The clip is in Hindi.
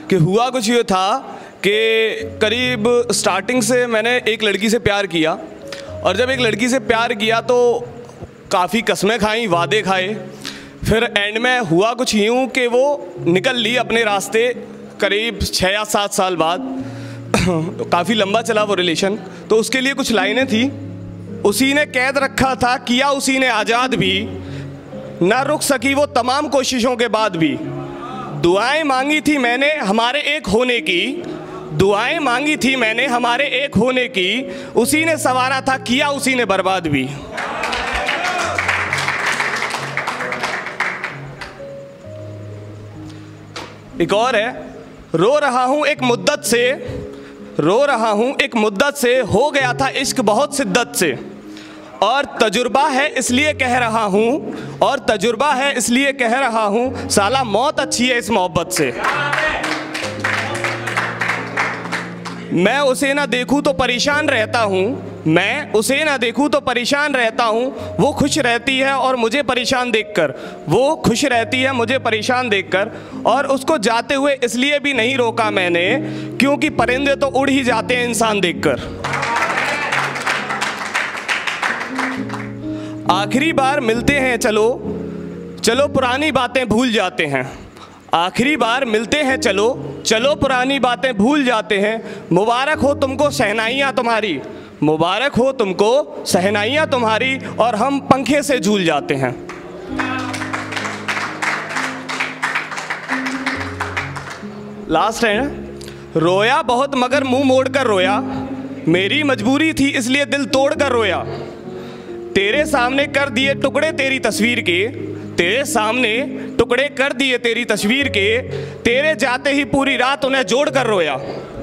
कि हुआ कुछ ये था कि करीब स्टार्टिंग से मैंने एक लड़की से प्यार किया, और जब एक लड़की से प्यार किया तो काफ़ी कस्में खाई, वादे खाए। फिर एंड में हुआ कुछ यूँ कि वो निकल ली अपने रास्ते करीब 6 या 7 साल बाद। काफ़ी लंबा चला वो रिलेशन। तो उसके लिए कुछ लाइनें थी, उसी ने कैद रखा था, किया उसी ने आज़ाद भी, ना रुक सकी वो तमाम कोशिशों के बाद भी। दुआएं मांगी थी मैंने हमारे एक होने की, दुआएं मांगी थी मैंने हमारे एक होने की, उसी ने संवारा था, किया उसी ने बर्बाद भी। एक और है, रो रहा हूं एक मुद्दत से, रो रहा हूं एक मुद्दत से, हो गया था इश्क बहुत शिद्दत से, और तजुर्बा है इसलिए कह रहा हूं, और तजुर्बा है इसलिए कह रहा हूं, साला मौत अच्छी है इस मोहब्बत से। मैं उसे ना देखूं तो परेशान रहता हूं, मैं उसे ना देखूं तो परेशान रहता हूं, वो खुश रहती है और मुझे परेशान देखकर, वो खुश रहती है मुझे परेशान देखकर, और उसको जाते हुए इसलिए भी नहीं रोका मैंने, क्योंकि परिंदे तो उड़ ही जाते हैं इंसान देखकर। आखिरी बार मिलते हैं चलो, चलो पुरानी बातें भूल जाते हैं, आखिरी बार मिलते हैं चलो, चलो पुरानी बातें भूल जाते हैं, मुबारक हो तुमको शहनाइयाँ तुम्हारी, मुबारक हो तुमको शहनाइयाँ तुम्हारी, और हम पंखे से झूल जाते हैं। लास्ट है ना, रोया बहुत मगर मुंह मोड़ कर रोया, मेरी मजबूरी थी इसलिए दिल तोड़ कर रोया, तेरे सामने कर दिए टुकड़े तेरी तस्वीर के, तेरे सामने टुकड़े कर दिए तेरी तस्वीर के, तेरे जाते ही पूरी रात उन्हें जोड़ कर रोया।